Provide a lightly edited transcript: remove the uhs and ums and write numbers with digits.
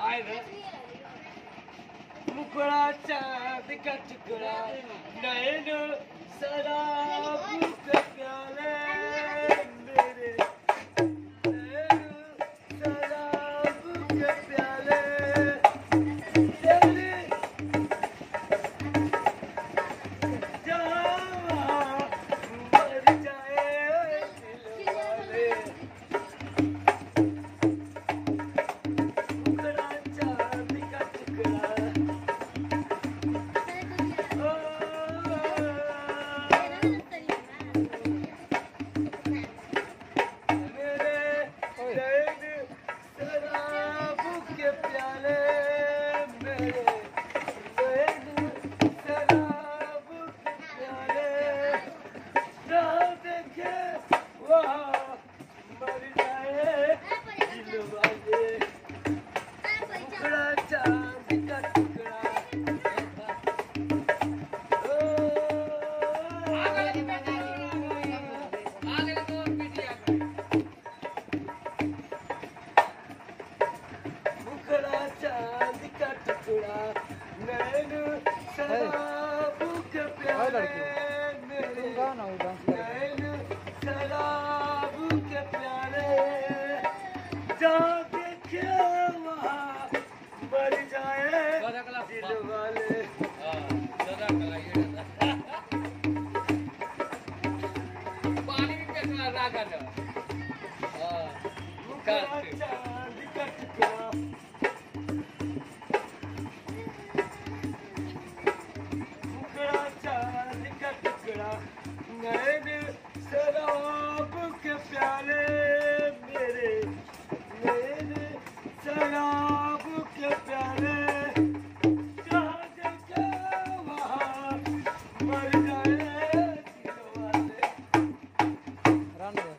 मुखड़ा चांद का टुकड़ा नैन शराब के प्याले मेरे नैन शराब के प्याले तेरी जहाँ मर जाए दिल वाले मुखड़ा चांद का टुकड़ा चांद का टुकड़ा नैन शराब के प्याले मेरे नैन शराब के प्याले जहाँ देखे वहाँ मर जाए दिल वाले पानी भी पेशा रागा ना चांद का टुकड़ा चांद का टुकड़ा नैन शराब के प्याले मेरे नैन शराब के प्याले जहाँ देखे वहाँ मर जाए दिल वाले